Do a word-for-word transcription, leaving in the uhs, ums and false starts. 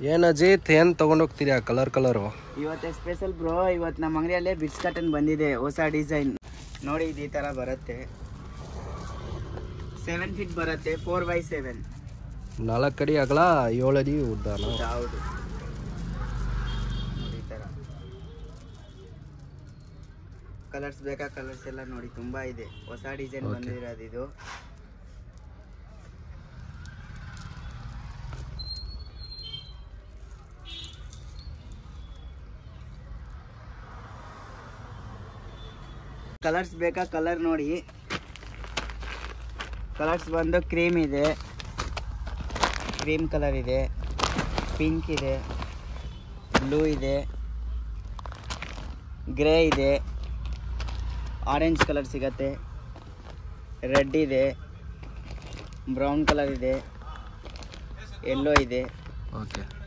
ಏನು ಅಜಿತ್ ಏನು ತೊಗೊಂಡೋಗ್ತೀರಾ ಕಲರ್ ಕಲರು? ಇವತ್ತು ಸ್ಪೆಷಲ್ ಬ್ರೋ, ಇವತ್ತು ನಮ್ಮ ಅಂಗಡಿಯಲ್ಲೇ ಬಿಟ್ಸ್ ಕಾಟನ್ ಬಂದಿದೆ, ಹೊಸ ಡಿಸೈನ್ ನೋಡಿ. ಇದು ಈ ಥರ ಬರುತ್ತೆ, ಸೆವೆನ್ ಫೀಟ್ ಬರುತ್ತೆ, ಫೋರ್ ಬೈ ಸೆವೆನ್, ನಾಲ್ಕು ಅಡಿ ಅಗಲ ಏಳು ಅಡಿ ಉದ್ದಾನ. ಹೌದು ನೋಡಿ ಈ ಥರ. ಕಲರ್ಸ್ ಬೇಕಾ ಕಲರ್ಸ್ ಎಲ್ಲ ನೋಡಿ ತುಂಬ ಇದೆ, ಹೊಸ ಡಿಸೈನ್ ಬಂದಿರೋದು ಇದು. ಕಲರ್ಸ್ ಬೇಕಾ ಕಲರ್ ನೋಡಿ. ಕಲರ್ಸ್ ಬಂದು ಕ್ರೀಮ್ ಇದೆ, ಕ್ರೀಮ್ ಕಲರ್ ಇದೆ, ಪಿಂಕ್ ಇದೆ, ಬ್ಲೂ ಇದೆ, ಗ್ರೇ ಇದೆ, ಆರೆಂಜ್ ಕಲರ್ ಸಿಗತ್ತೆ, ರೆಡ್ ಇದೆ, ಬ್ರೌನ್ ಕಲರ್ ಇದೆ, ಯೆಲ್ಲೋ ಇದೆ. ಓಕೆ.